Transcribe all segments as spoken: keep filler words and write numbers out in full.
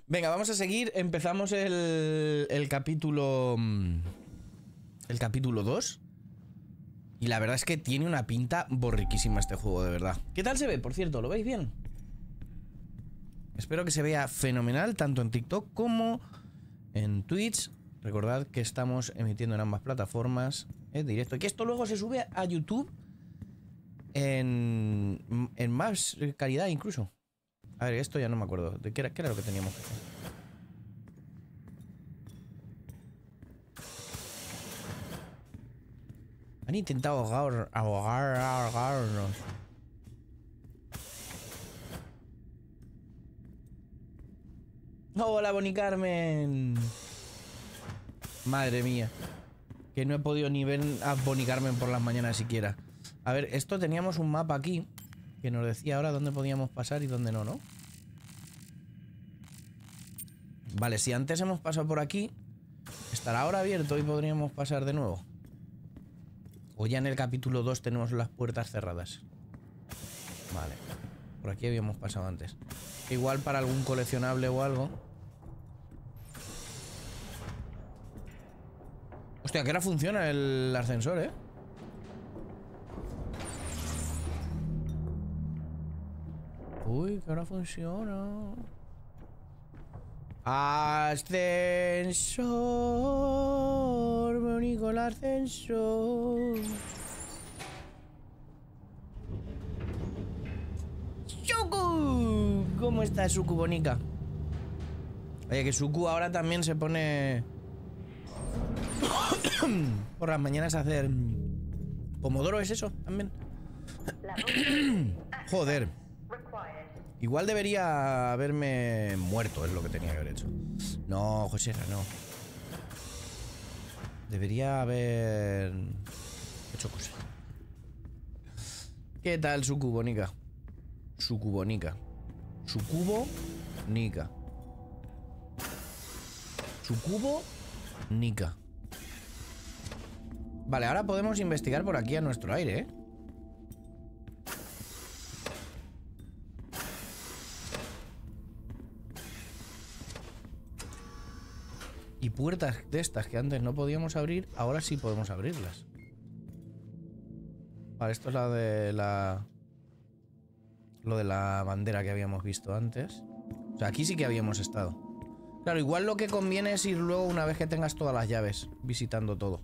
Venga, vamos a seguir. Empezamos el, el capítulo... El capítulo dos. Y la verdad es que tiene una pinta borriquísima este juego, de verdad. ¿Qué tal se ve, por cierto? ¿Lo veis bien? Espero que se vea fenomenal, tanto en TikTok como en Twitch. Recordad que estamos emitiendo en ambas plataformas en directo. Y que esto luego se sube a YouTube en, en más calidad incluso. A ver, esto ya no me acuerdo. ¿De qué era, qué era lo que teníamos que hacer? Han intentado ahogar, ahogar, ahogarnos. Hola, Boni Carmen. Madre mía. Que no he podido ni ver a Boni Carmen por las mañanas siquiera. A ver, esto teníamos un mapa aquí que nos decía ahora dónde podíamos pasar y dónde no, ¿no? Vale, si antes hemos pasado por aquí, estará ahora abierto y podríamos pasar de nuevo. O ya en el capítulo dos tenemos las puertas cerradas. Vale. Por aquí habíamos pasado antes. Igual para algún coleccionable o algo. Hostia, que ahora funciona el ascensor, ¿eh? Uy, que ahora funciona. Ascensor, bonito el ascensor. ¡Suku! ¿Cómo está Suku, bonica? Oye, que Suku ahora también se pone por las mañanas a hacer pomodoro, ¿es eso? También. Joder. Igual debería haberme muerto, es lo que tenía que haber hecho. No, José, no. Debería haber hecho cosas. ¿Qué tal, Sucubonica? Sucubonica. Sucubo Nica. Sucubo Nica. Vale, ahora podemos investigar por aquí a nuestro aire, ¿eh? Y puertas de estas que antes no podíamos abrir, ahora sí podemos abrirlas. Vale, esto es la de la... Lo de la bandera que habíamos visto antes. O sea, aquí sí que habíamos estado. Claro, igual lo que conviene es ir luego una vez que tengas todas las llaves, visitando todo.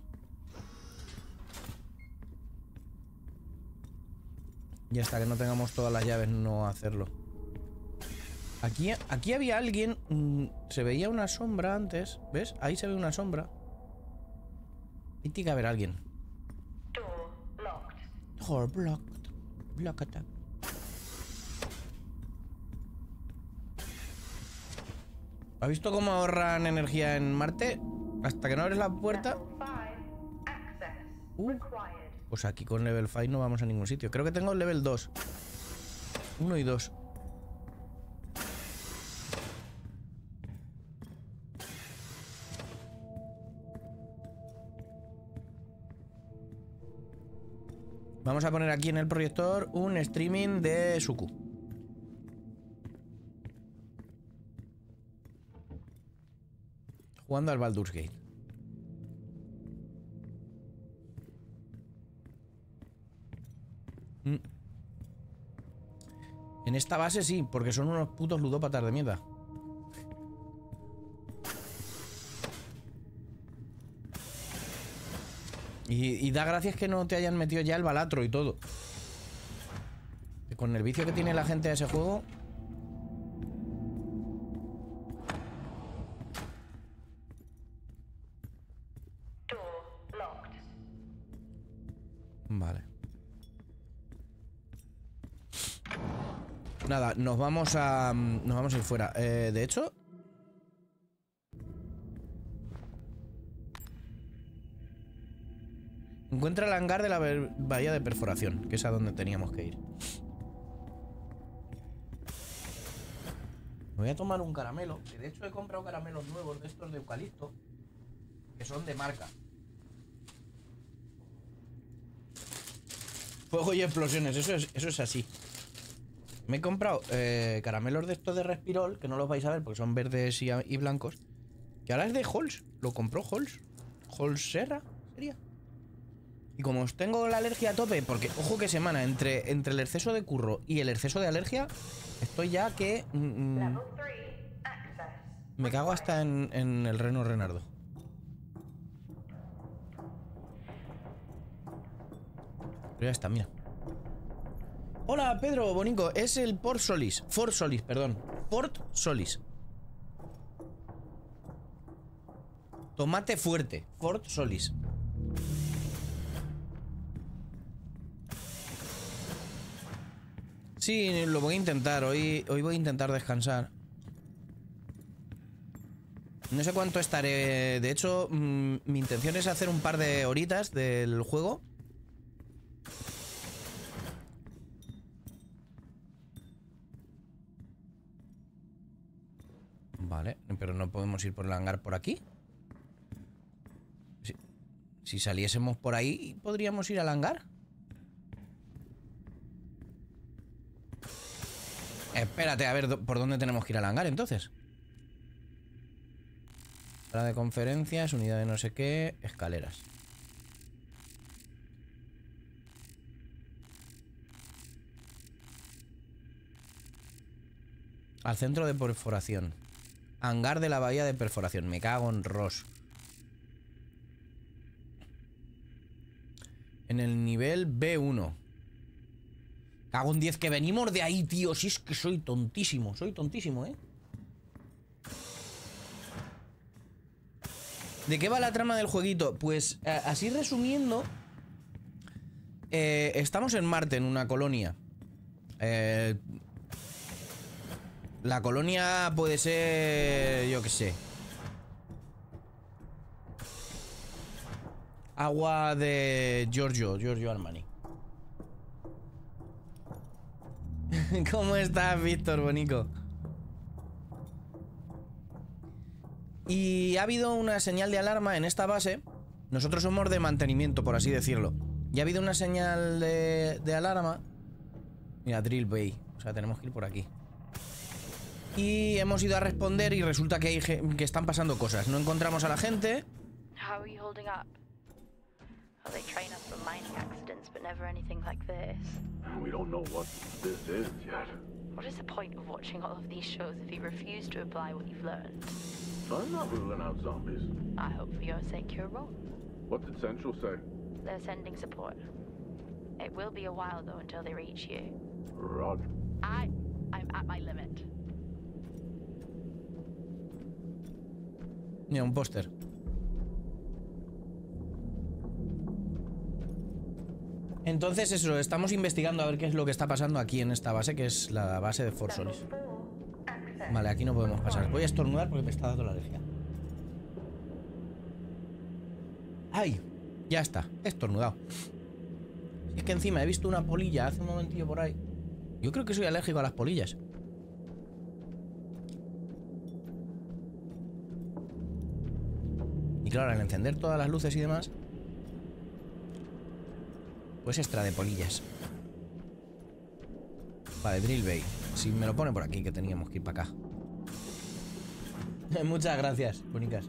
Y hasta que no tengamos todas las llaves, no hacerlo. Aquí, aquí había alguien. Mmm, se veía una sombra antes. ¿Ves? Ahí se ve una sombra. Y tiene que haber alguien. Door blocked. Blocked. ¿Has visto cómo ahorran energía en Marte? Hasta que no abres la puerta. Uh, pues aquí con level cinco no vamos a ningún sitio. Creo que tengo level dos. uno y dos. Vamos a poner aquí en el proyector un streaming de Suku. Jugando al Baldur's Gate. Mm. En esta base sí, porque son unos putos ludópatas de mierda. Y, y da gracias que no te hayan metido ya el balatro y todo. Con el vicio que tiene la gente a ese juego. Vale. Nada, nos vamos a... Nos vamos a ir fuera. Eh, de hecho... Encuentra el hangar de la bahía de perforación, que es a donde teníamos que ir. Me voy a tomar un caramelo, que de hecho he comprado caramelos nuevos de estos de eucalipto, que son de marca. Fuego y explosiones, eso es, eso es así. Me he comprado eh, caramelos de estos de Respirol, que no los vais a ver porque son verdes y, y blancos. Que ahora es de Halls. Lo compró Halls. Halls Serra, sería. Y como os tengo la alergia a tope, porque, ojo que semana, entre, entre el exceso de curro y el exceso de alergia, estoy ya que... Mm, me cago hasta en, en el reno Renardo. Pero ya está, mira. Hola, Pedro, Bonico. Es el Port Solis. Fort Solis, perdón. Port Solis. Tomate fuerte. Fort Solis. Sí, lo voy a intentar. Hoy, hoy voy a intentar descansar. No sé cuánto estaré. De hecho, mmm, mi intención es hacer un par de horitas del juego. Vale, pero no podemos ir por el hangar por aquí. Si, si saliésemos por ahí, ¿podríamos ir al hangar? Espérate, a ver, ¿por dónde tenemos que ir al hangar entonces? Sala de conferencias, unidad de no sé qué, escaleras. Al centro de perforación. Hangar de la bahía de perforación. Me cago en Ross. En el nivel B uno. Cago en diez, que venimos de ahí, tío. Si es que soy tontísimo. Soy tontísimo, ¿eh? ¿De qué va la trama del jueguito? Pues, eh, así resumiendo, eh, estamos en Marte, en una colonia. Eh, la colonia puede ser... yo qué sé. Agua de Giorgio, Giorgio Armani. ¿Cómo estás, Víctor, Bonico? Y ha habido una señal de alarma en esta base. Nosotros somos de mantenimiento, por así decirlo. Y ha habido una señal de, de alarma. Mira, Drill Bay. O sea, tenemos que ir por aquí. Y hemos ido a responder y resulta que, hay, que están pasando cosas. No encontramos a la gente. How are you holding up? Well, they train us for mining accidents, but never anything like this. We don't know what this is yet. What is the point of watching all of these shows if you refuse to apply what you've learned? I'm not ruling out zombies. I hope for your sake you're wrong. What did Central say? They're sending support. It will be a while though until they reach you. Roger. I, I'm at my limit. Mira, un póster. Entonces eso, estamos investigando a ver qué es lo que está pasando aquí en esta base, que es la base de Fort Solis. Vale, aquí no podemos pasar. Voy a estornudar porque me está dando la alergia. ¡Ay! Ya está, he estornudado. Es que encima he visto una polilla hace un momentillo por ahí. Yo creo que soy alérgico a las polillas. Y claro, al encender todas las luces y demás, pues extra de polillas. Vale, Drill Bay. Si me lo pone por aquí, que teníamos que ir para acá. Muchas gracias, bonitas.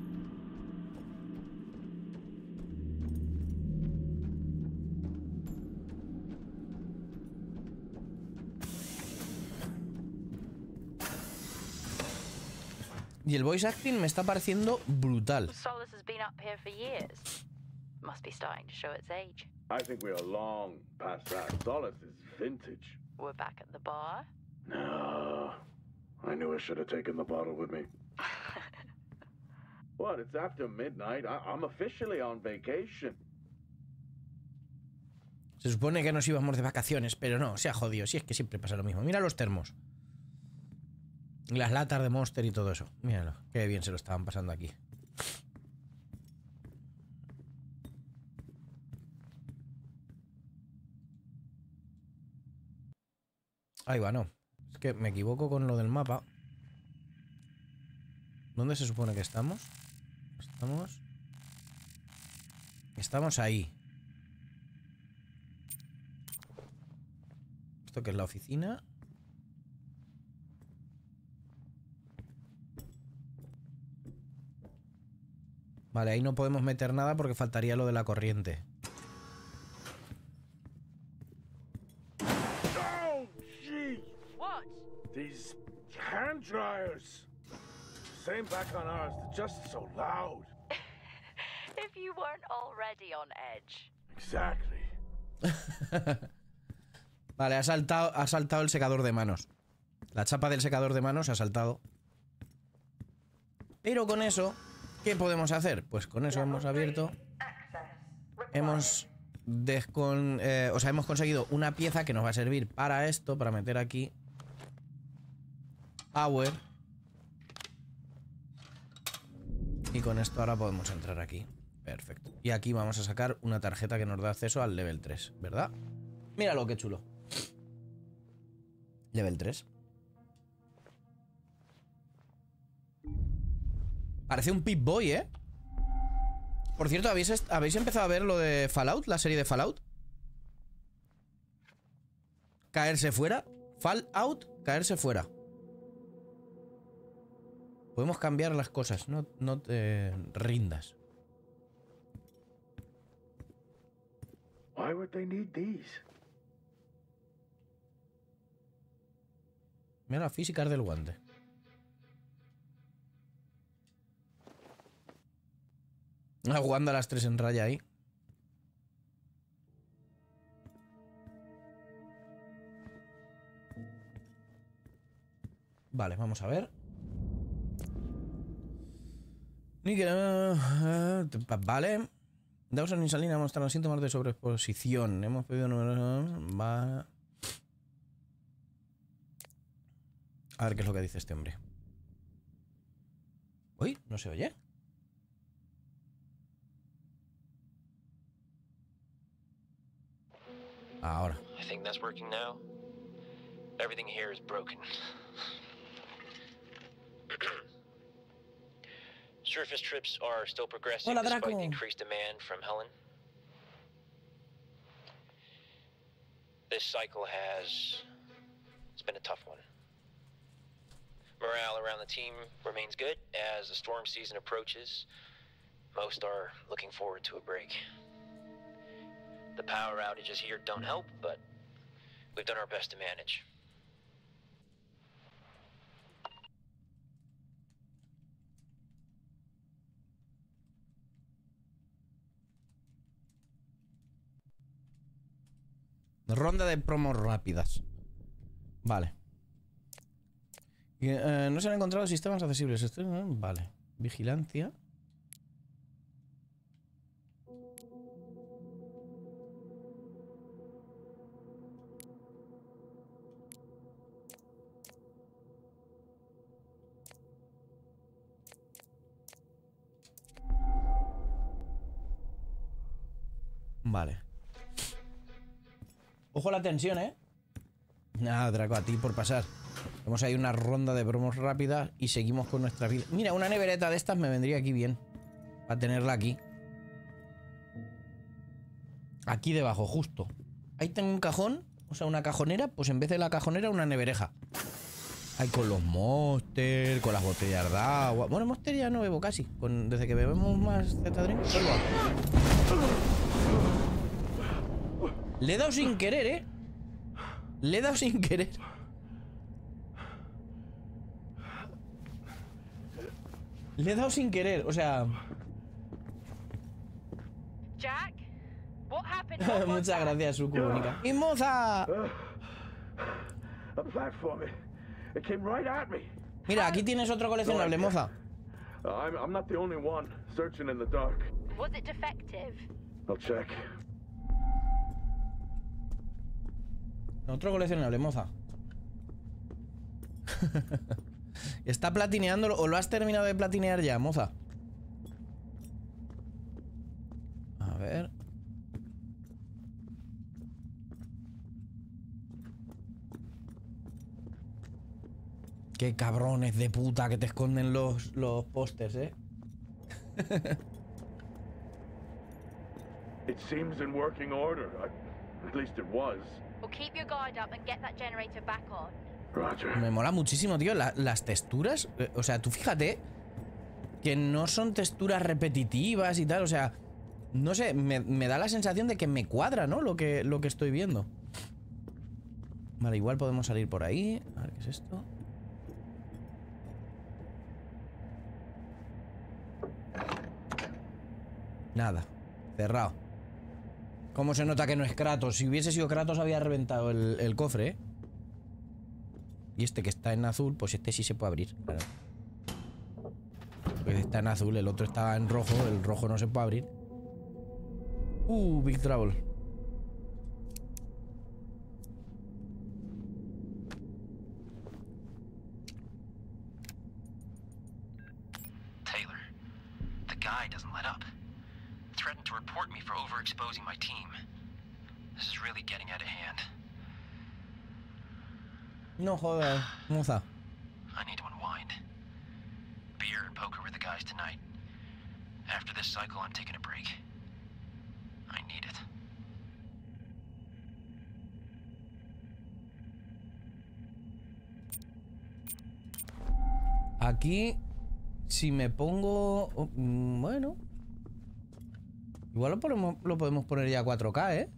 Y el voice acting me está pareciendo brutal. Solus has been up here for years. Must be starting to show its age. I think we are long past that. Solace is vintage. We're back at the bar. No. I knew I should have taken the bottle with me. What? It's after midnight. I I'm officially on vacation. Se supone que nos íbamos de vacaciones, pero no, se ha jodido. Si es que siempre pasa lo mismo. Mira los termos. Las latas de Monster y todo eso. Míralo, qué bien se lo estaban pasando aquí. Ahí va, no. Es que me equivoco con lo del mapa. ¿Dónde se supone que estamos? Estamos... Estamos ahí. ¿Esto qué es la oficina? Vale, ahí no podemos meter nada porque faltaría lo de la corriente. Oh, gee! What? These hand dryers. Same back on ours. They're just so loud. If you weren't already on edge. Exactly. Vale, ha saltado, ha saltado el secador de manos. La chapa del secador de manos ha saltado. Pero con eso, ¿qué podemos hacer? Pues con eso hemos abierto. Hemos descon, eh, o sea, hemos conseguido una pieza que nos va a servir para esto, para meter aquí. Power. Y con esto ahora podemos entrar aquí. Perfecto. Y aquí vamos a sacar una tarjeta que nos da acceso al level tres, ¿verdad? Míralo, qué chulo. Level tres. Parece un Pip-Boy, ¿eh? Por cierto, ¿habéis, ¿habéis empezado a ver lo de Fallout? La serie de Fallout. Caerse fuera. Fallout, caerse fuera. Podemos cambiar las cosas. No, no te rindas. Why would they need these? Mira la física del guante. Ah, jugando a las tres en raya ahí. Vale, vamos a ver. Vale. Dawson y Salina mostraron síntomas de sobreexposición. Hemos pedido números. Va. A ver qué es lo que dice este hombre. Uy, no se oye. Ahora. I think that's working now. Everything here is broken. Surface trips are still progressing Hola, despite Draco. the increased demand from Helen. This cycle has... it's been a tough one. Morale around the team remains good as the storm season approaches. Most are looking forward to a break. The power outages here don't help, but we've done our best to manage. Ronda de promos rápidas. Vale. Y, eh, no se han encontrado sistemas accesibles. Esto, ¿no? Vale. Vigilancia. Vale. Ojo la tensión, ¿eh? Nada, Draco, a ti por pasar. Tenemos ahí una ronda de promos rápidas y seguimos con nuestra vida. Mira, una nevereta de estas me vendría aquí bien. Para tenerla aquí. Aquí debajo, justo. Ahí tengo un cajón, o sea, una cajonera. Pues en vez de la cajonera, una nevereja. Ahí con los Monster, con las botellas de agua. Bueno, Monster ya no bebo casi. Con, desde que bebemos más Z-Drink, solo agua. Le he dado sin querer, ¿eh? Le he dado sin querer. Le he dado sin querer, o sea... Jack? What happened? What was Muchas that? gracias, Suku, bonita. ¡Y moza! A platform. It, it came right at me. Mira, aquí tienes otro coleccionable, moza. Uh, I'm, I'm not the only one searching in the dark. Was it defective? I'll check. Otro coleccionable, moza. Está platineándolo. ¿O lo has terminado de platinear ya, moza? A ver. Qué cabrones de puta que te esconden los, los pósters, ¿eh? It seems in working order. I, at least it was. Well, keep your guard up and get that generator back on. Roger. Me mola muchísimo, tío, la- las texturas. eh, O sea, tú fíjate que no son texturas repetitivas y tal, o sea, no sé, me, me da la sensación de que me cuadra, ¿no? Lo que, lo que estoy viendo. Vale, igual podemos salir por ahí. A ver, ¿qué es esto? Nada, cerrado. ¿Cómo se nota que no es Kratos? Si hubiese sido Kratos había reventado el, el cofre, ¿eh? Y este que está en azul, pues este sí se puede abrir, claro. Pues está en azul, el otro está en rojo, el rojo no se puede abrir. Uh, Big Trouble. Taylor, the guy doesn't let up. Threatened to report me for overexposing my team. This is really getting out of hand. No jodas, moza. I need to unwind. Beer and poker with the guys tonight. After this cycle, I'm taking a break. I need it. Aquí, si me pongo... oh, mm, bueno. Igual lo, ponemos, lo podemos poner ya a cuatro K, ¿eh?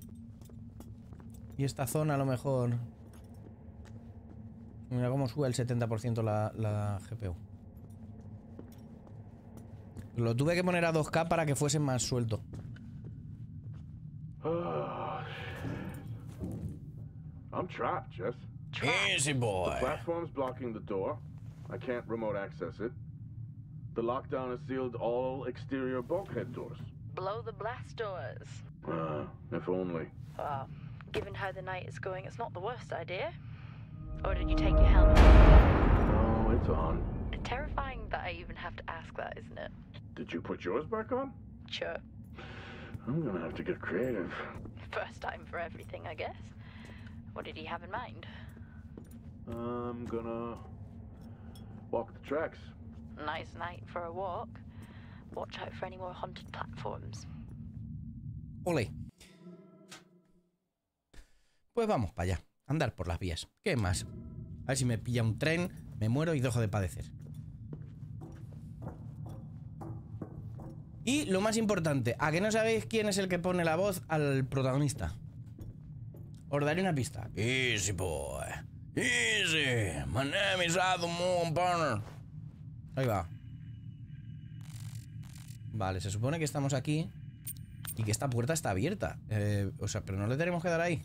Y esta zona a lo mejor... Mira cómo sube el setenta por ciento la, la G P U. Lo tuve que poner a dos K para que fuese más suelto. I'm trapped, Jess. Easy boy. The platform's blocking the door. I can't remote access it. The lockdown has sealed all exterior bulkhead doors. Blow the blast doors. Uh, if only. Well, given how the night is going, it's not the worst idea. Or did you take your helmet? No, it's on. Terrifying that I even have to ask that, isn't it? Did you put yours back on? Sure. I'm gonna have to get creative. First time for everything, I guess. What did he have in mind? I'm gonna walk the tracks. Nice night for a walk. Watch out for any more haunted platforms. Ole. Pues vamos para allá. Andar por las vías. ¿Qué más? A ver si me pilla un tren, me muero y dejo de padecer. Y lo más importante, ¿a que no sabéis quién es el que pone la voz al protagonista? Os daré una pista. Easy boy. Easy. My name is Adam Moon Partner. Ahí va. Vale, se supone que estamos aquí y que esta puerta está abierta. Eh, o sea, pero no le tenemos que dar ahí.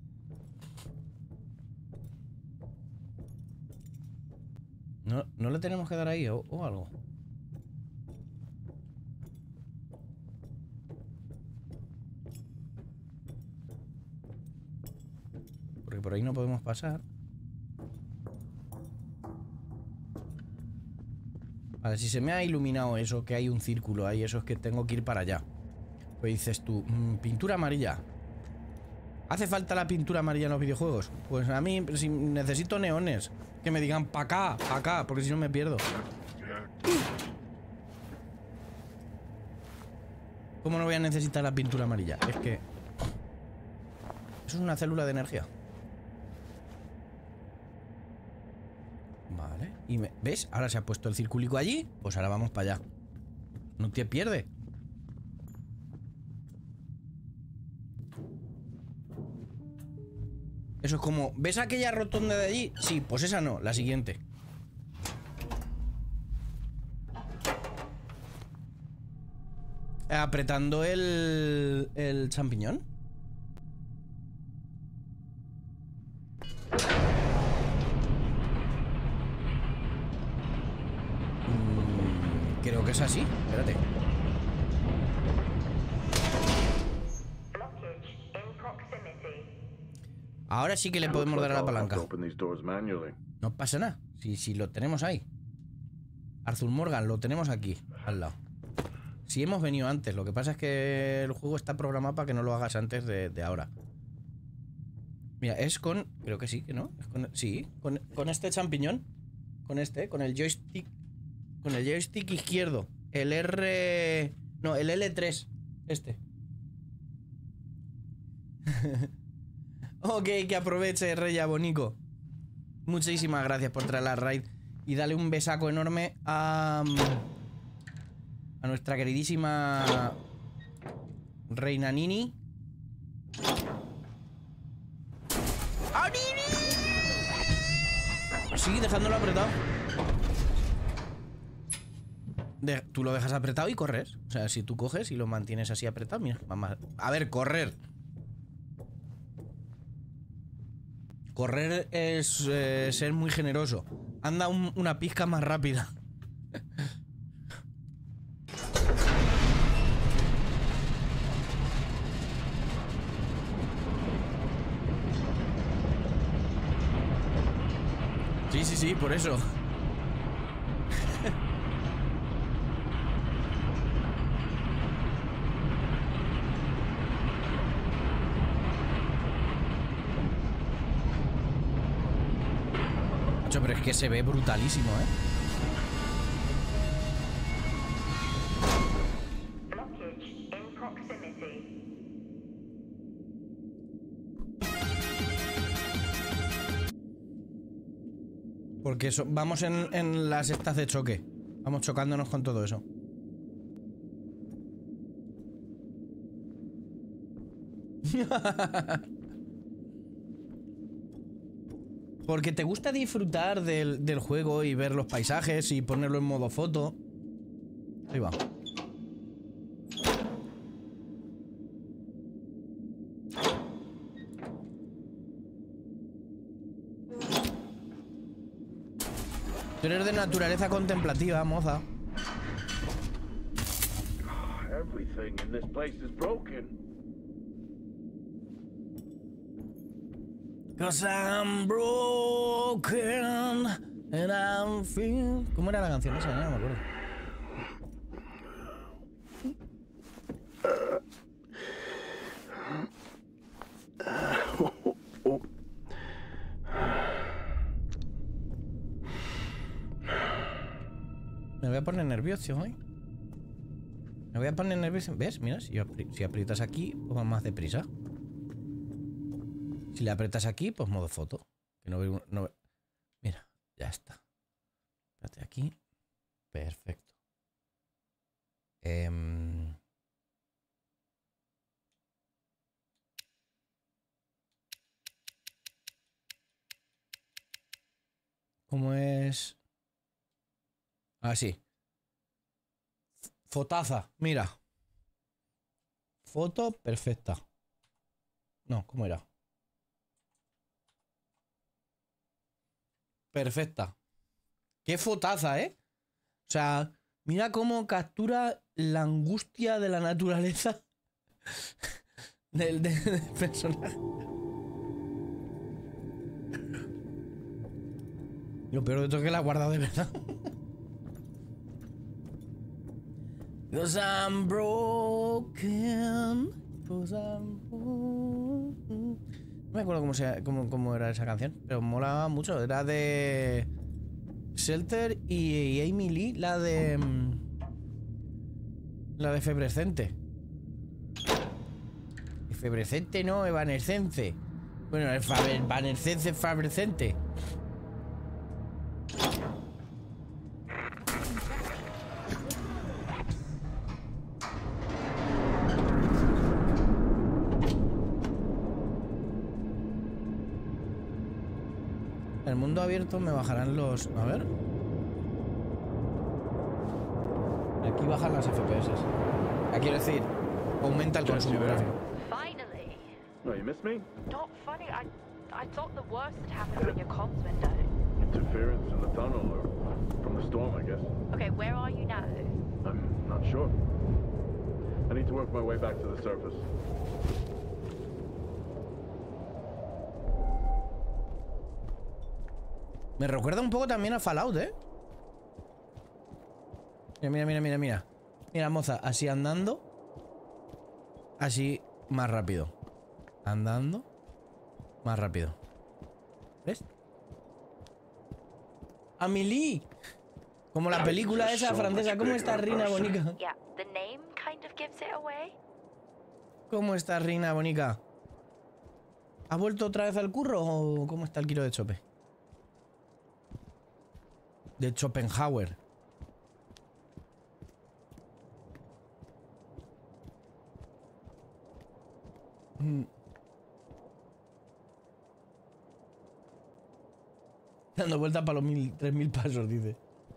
No, no le tenemos que dar ahí o, o algo. Porque por ahí no podemos pasar. Vale, si se me ha iluminado eso, que hay un círculo ahí, eso es que tengo que ir para allá. Pues dices tú, mmm, pintura amarilla. ¿Hace falta la pintura amarilla en los videojuegos? Pues a mí, si necesito neones. Que me digan pa' acá, pa' acá, porque si no me pierdo. ¿Cómo no voy a necesitar la pintura amarilla? Es que... eso es una célula de energía. Vale. Y me... ¿ves? Ahora se ha puesto el circulico allí. Pues ahora vamos para allá. No te pierdes. Eso es como... ¿ves aquella rotonda de allí? Sí, pues esa no, la siguiente. Apretando el... el champiñón. Mm, creo que es así. Espérate. Ahora sí que le podemos dar a la palanca. No pasa nada. Si, si lo tenemos ahí. Arthur Morgan, lo tenemos aquí, al lado. Si hemos venido antes. Lo que pasa es que el juego está programado para que no lo hagas antes de, de ahora. Mira, es con... creo que sí, que no. Es con, sí, con, con este champiñón. Con este, con el joystick. Con el joystick izquierdo. El R... no, el L tres. Este. Ok, que aproveche, Reya Bonico. Muchísimas gracias por traer la raid. Y dale un besaco enorme a... A nuestra queridísima Reina Nini. ¡Ah, Nini! Sí, dejándolo apretado. De, tú lo dejas apretado y corres. O sea, si tú coges y lo mantienes así apretado, mira, mamá. A ver, correr. Correr es eh, ser muy generoso. Anda un, una pizca más rápida. Sí, sí, sí, por eso. Pero es que se ve brutalísimo, ¿eh? Porque eso, vamos en, en las estas de choque. Vamos chocándonos con todo eso. Porque te gusta disfrutar del, del juego y ver los paisajes y ponerlo en modo foto. Ahí va. Tú eres de naturaleza contemplativa, moza. Everything in this place is broken. Cause I'm broken and I'm feeling... ¿Cómo era la canción esa? No me acuerdo. Me voy a poner nervioso hoy. Me voy a poner nervioso. ¿Ves? Mira, si, apri si aprietas aquí, pues va más deprisa. Si le apretas aquí, pues modo foto. Que no veo, no ve... Mira, ya está. Espérate aquí. Perfecto. Eh... ¿Cómo es? Ah, sí. Fotaza, mira. Foto perfecta. No, ¿cómo era? Perfecta. Qué fotaza, ¿eh? O sea, mira cómo captura la angustia de la naturaleza del, del, del personaje. Lo peor de todo es que la he guardado de verdad. Cause I'm broken. Cause I'm broken. No me acuerdo cómo, se, cómo, cómo era esa canción, pero molaba mucho. Era de Shelter y, y Amy Lee, la de... La de Febrescente. Febrescente no, Evanescence. Bueno, el Evanescence Febrescente. El mundo abierto me bajarán los... A ver. Aquí bajan las F P S. Quiero decir, aumenta el consumo gráfico. Finally. Oh, you miss me? Not funny. I I thought the worst had happened when your comms went down. Interference in the tunnel or from the storm, I guess. Okay, where are you now? I'm not sure. I need to work my way back to the surface. Me recuerda un poco también a Fallout, ¿eh? Mira, mira, mira, mira, mira. Mira, moza, así andando. Así más rápido. Andando. Más rápido. ¿Ves? Amélie. Como la película esa francesa. ¿Cómo está Rina Bonica? Yeah, the name kind of gives it away. ¿Cómo está Rina Bonica? ¿Has vuelto otra vez al curro o cómo está el kilo de chope? De Schopenhauer. Mm. Dando vueltas para los mil, tres mil pasos, dice.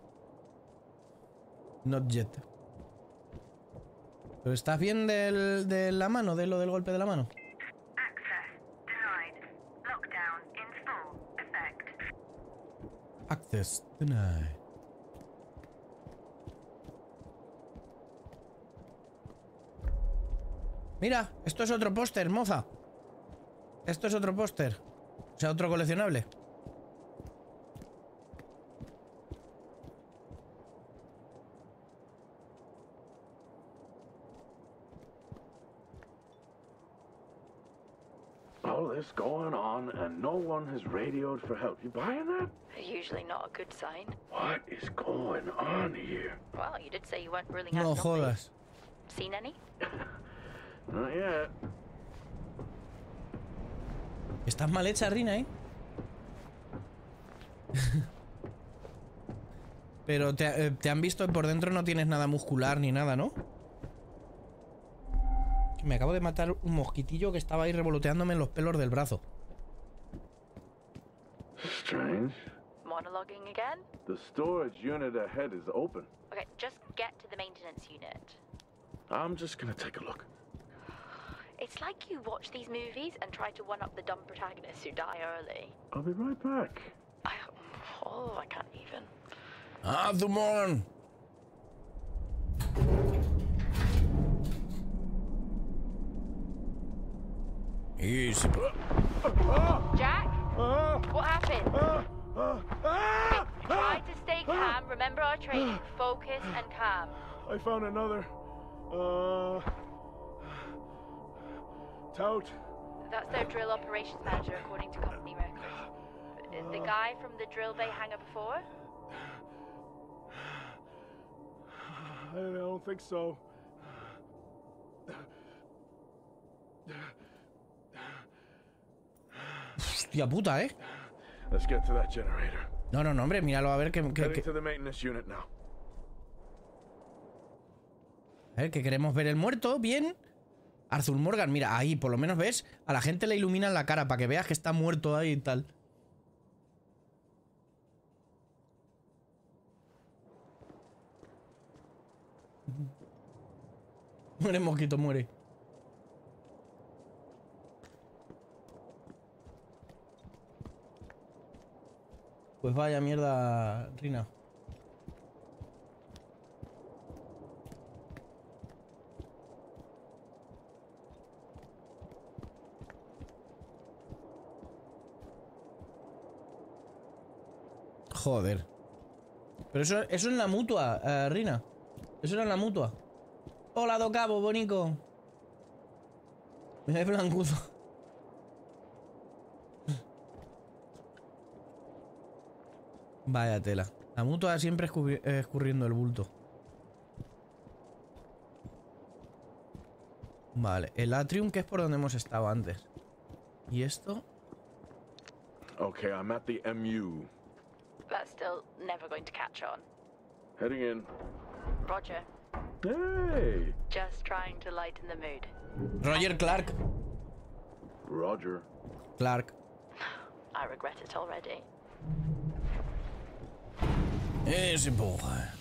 Not yet. ¿Pero estás bien del, de la mano, de lo del golpe de la mano? Access denied. Lockdown in full effect. Access denied. Mira, esto es otro póster, moza. Esto es otro póster. O sea, otro coleccionable. All this going on and no one has radioed for help. You buying that? Usually not a good sign. What is going on here? Well, you did say you weren't ruling out No zombies. jodas. Seen any? Not yet. Estás mal hecha, Rina, ¿eh? Pero te, eh, te han visto por dentro, no tienes nada muscular ni nada, ¿no? Me acabo de matar un mosquitillo que estaba ahí revoloteándome en los pelos del brazo. Strange. Monologuing again? The storage unit ahead is open. Okay, just get to the maintenance unit. I'm just gonna take a look. It's like you watch these movies and try to one-up the dumb protagonists who die early. I'll be right back. I, oh, I can't even. ¡Ah, Dumont! Easy. Jack? What happened? Okay, try to stay calm. Remember our training. Focus and calm. I found another. Uh. Tout. That's their drill operations manager, according to company records. The guy from the drill bay hangar before? I don't think so. Hostia puta, ¿eh? Let's get to that generator. No, no, no, hombre, míralo a ver que... que, Heading que... to the maintenance unit now. A ver, que queremos ver el muerto, bien. Arthur Morgan, mira, ahí, por lo menos ves, a la gente le iluminan la cara para que veas que está muerto ahí y tal. Muere, mosquito, muere. Pues vaya mierda, Rina. Joder. Pero eso, eso es la mutua, uh, Rina. Eso era en la mutua. Hola, Do Cabo, bonico. Mira el blancuzo. Vaya tela. La mutua siempre escurri escurriendo el bulto. Vale, el atrium, que es por donde hemos estado antes. ¿Y esto? Okay, I'm at the M U. That's still never going to catch on. Heading in. Roger. Hey! Just trying to lighten the mood. Roger Clark. Roger. Clark. I regret it already. Easy boy.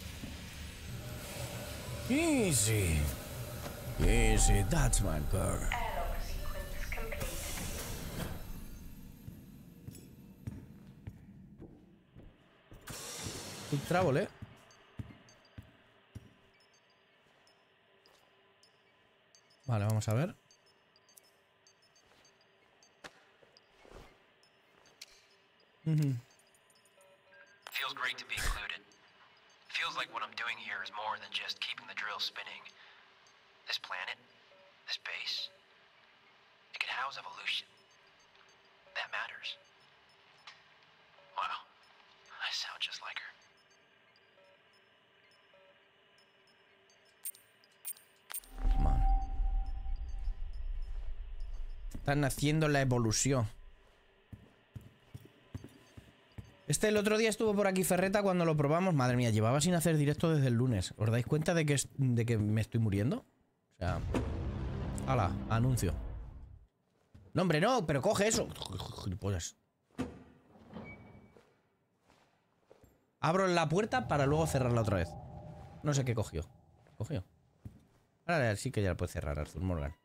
Easy. Easy, that's my girl. Airlock sequence complete. Quick travel, eh. Vale, vamos a ver. Mhm. Feels great to be included. Feels like what I'm doing here is more than just keeping the drill spinning. This planet, this base, it can house evolution. That matters. Wow, I sound just like her. Vale. Están haciendo la evolución. Este el otro día estuvo por aquí Ferreta cuando lo probamos. Madre mía, llevaba sin hacer directo desde el lunes. ¿Os dais cuenta de que, es, de que me estoy muriendo? O sea... ¡Hala! Anuncio. No, hombre, no, pero coge eso. Gilipollas. Abro la puerta para luego cerrarla otra vez. No sé qué cogió. ¿Cogió? Ahora sí que ya la puede cerrar Arthur Morgan.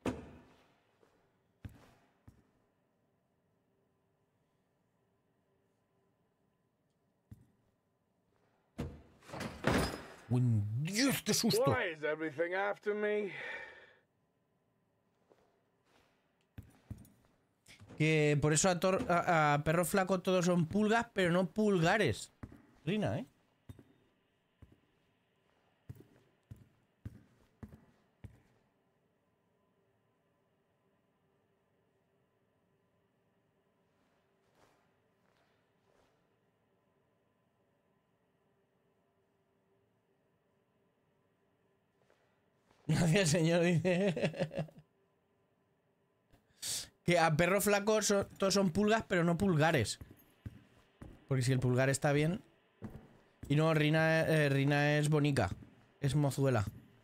¡Uy, Dios, qué susto! Why is everything after me? Que por eso a, tor a, a perro flaco todos son pulgas, pero no pulgares. Rina, ¿eh? Gracias, señor, dice. Que a perro flaco son, todos son pulgas, pero no pulgares. Porque si el pulgar está bien. Y no, Rina, eh, Rina es bonica. Es mozuela.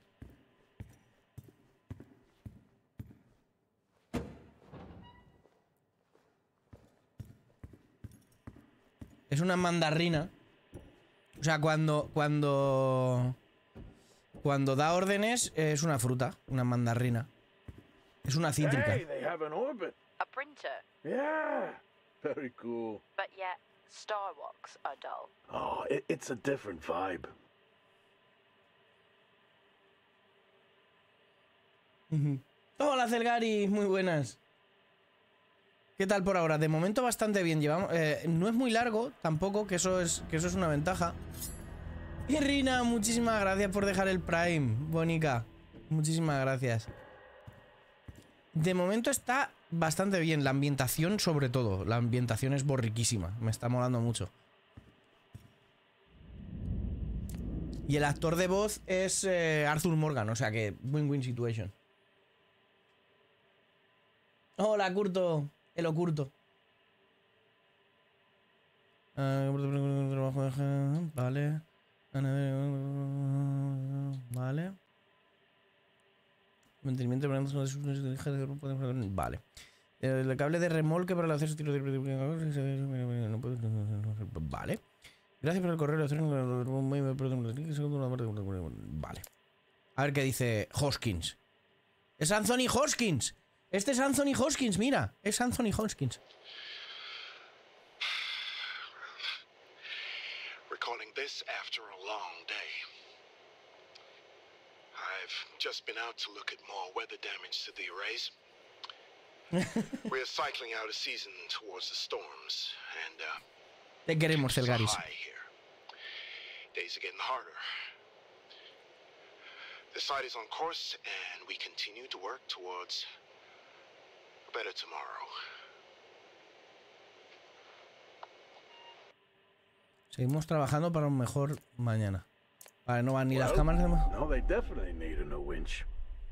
Es una mandarrina. O sea, cuando... Cuando... Cuando da órdenes, es una fruta. Una mandarrina. Es una cítrica. Hey, they have an orbit. A printer, Yeah. Very cool. but yet Star Walks are dull. Oh, it, it's a different vibe. Ujú. Hola, Celgari, muy buenas. ¿Qué tal por ahora? De momento bastante bien. Llevamos, eh, no es muy largo tampoco, que eso es, que eso es una ventaja. Y Rina, muchísimas gracias por dejar el Prime, Bonica. Muchísimas gracias. De momento está bastante bien. La ambientación, sobre todo. La ambientación es borriquísima. Me está molando mucho. Y el actor de voz es eh, Arthur Morgan. O sea que win-win situation. Hola, Curto. El Ocurto. Vale. Vale. Mantenimiento de vale. El cable de remolque para el acceso tiro de... Vale. Gracias por el correo. Vale. A ver qué dice Hoskins. Es Anthony Hoskins. Este es Anthony Hoskins, mira. Es Anthony Hoskins. Recalling this after a long day. I've just been out to look at more weather damage to the arrays. We're cycling out a season towards the storms, and uh, Te queremos, Celgaris. high here. Days are getting harder. The site is on course, and we continue to work towards a better tomorrow. Seguimos trabajando para un mejor mañana. Vale, no van ni las Well, cámaras de... No, they definitely need a new winch.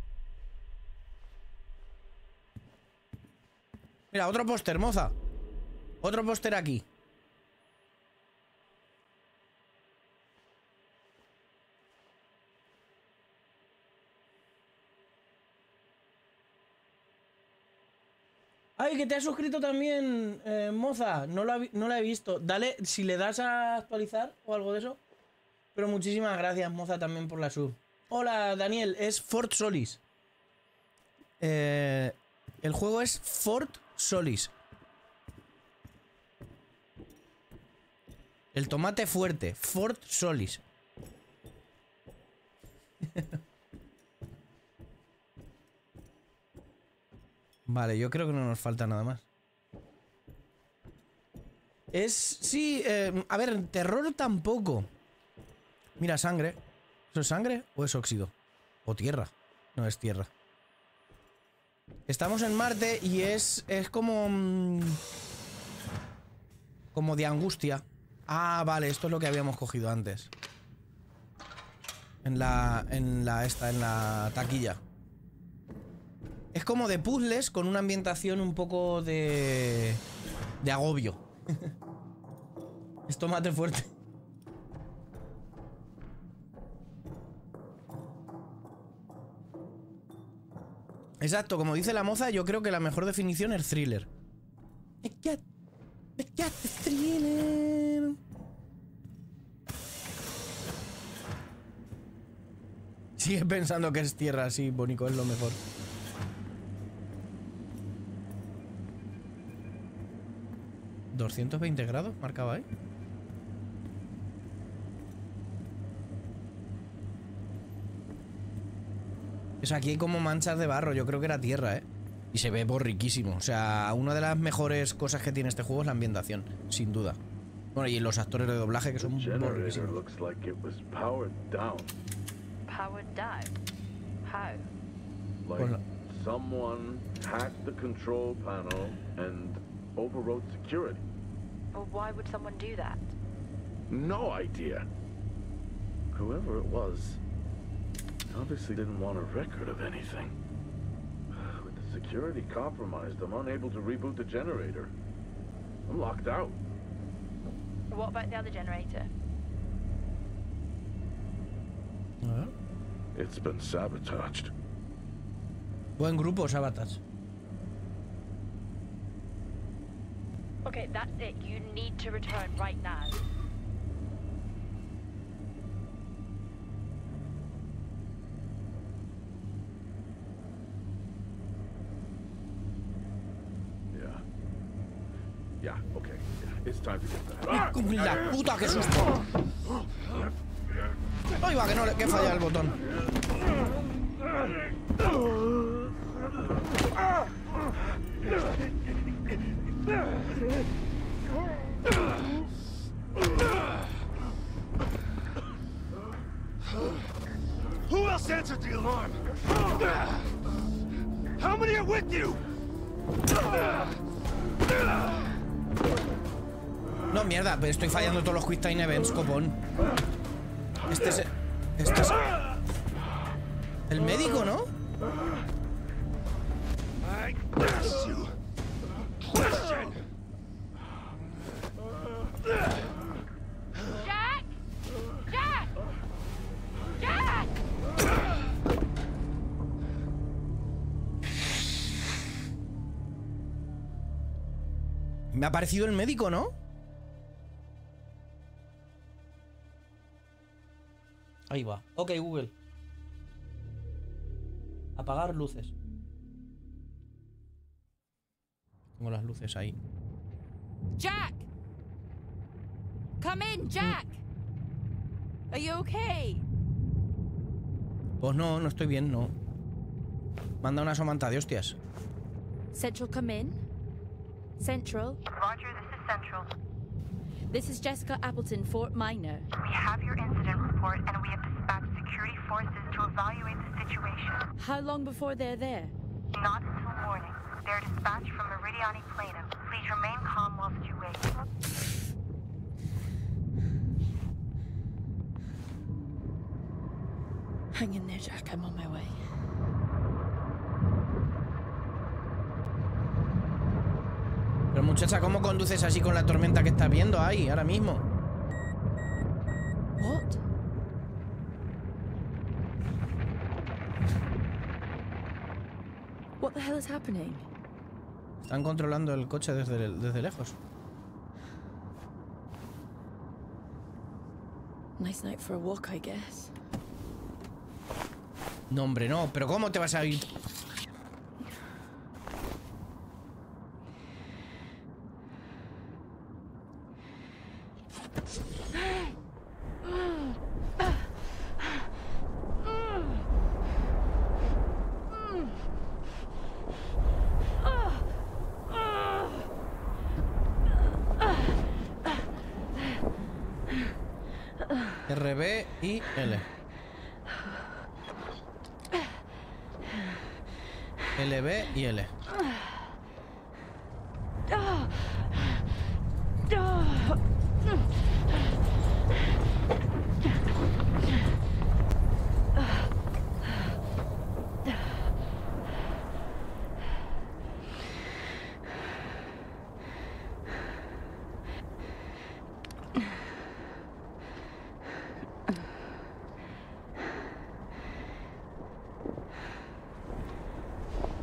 Mira, otro póster, moza. Otro póster aquí. Ay, que te has suscrito también, eh, moza. No lo, no la he visto. Dale, si le das a actualizar o algo de eso. Pero muchísimas gracias, moza, también por la sub. Hola, Daniel. Es Fort Solis. Eh, el juego es Fort Solis. El tomate fuerte. Fort Solis. Vale, yo creo que no nos falta nada más. Es... Sí, eh, a ver, terror tampoco. Mira, sangre. ¿Eso es sangre o es óxido? O tierra. No, es tierra. Estamos en Marte y es... Es como... Mmm, como de angustia. Ah, vale, esto es lo que habíamos cogido antes. En la... En la... Esta, en la taquilla. Es como de puzzles con una ambientación un poco de... De agobio. Es tomate fuerte. Exacto, como dice la moza, yo creo que la mejor definición es thriller. Me got, me got the thriller. Sigue pensando que es tierra, sí, Bonico, es lo mejor. ¿doscientos veinte grados? Marcaba ahí. O sea, aquí hay como manchas de barro. Yo creo que era tierra, ¿eh? Y se ve borriquísimo. O sea, una de las mejores cosas que tiene este juego es la ambientación, sin duda. Bueno, y los actores de doblaje que son borriquísimos. looks like it was powered down. Powered down? How? Like Well, someone hacked the control panel and overrode security. Well, why would someone do that? No idea. Whoever it was obviously didn't want a record of anything. With the security compromised, I'm unable to reboot the generator. I'm locked out. What about the other generator? A ver. It's been sabotaged. Buen grupo, Sabatas. Okay, that's it. You need to return right now. Yeah. Yeah, okay. Yeah, it's time to get back. ¡La puta, qué susto! ¡Ay, va, que no le que falla el botón! Who else answered the alarm? How many are with you? No, mierda, pero estoy fallando todos los Quick Time Events, copón. Este es... Este es... El médico, ¿no? I asked you. Question. Jack! Jack! Jack! Me ha parecido el médico, ¿no? Ahí va. Ok, Google. Apagar luces. Tengo las luces ahí. Jack! Come in, Jack! Are you okay? Pues no, no estoy bien, no. Manda una somanta de hostias. Central, come in. Central. Roger, this is Central. This is Jessica Appleton, Fort Minor. We have your incident report and we have dispatched security forces to evaluate the situation. How long before they're there? Not until morning. They're dispatched from Meridiani Plainum. Please remain calm whilst you wait. Hang in there, Jack. I'm on my way. Pero muchacha, ¿cómo conduces así con la tormenta que estás viendo ahí, ahora mismo? What? What the hell is happening? Están controlando el coche desde, desde lejos. Nice night for a walk, I guess. No, hombre, no. ¿Pero cómo te vas a ir? R, B y L. L, B y L.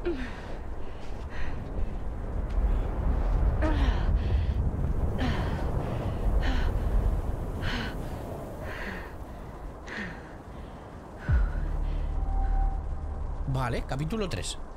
Vale, capítulo tres.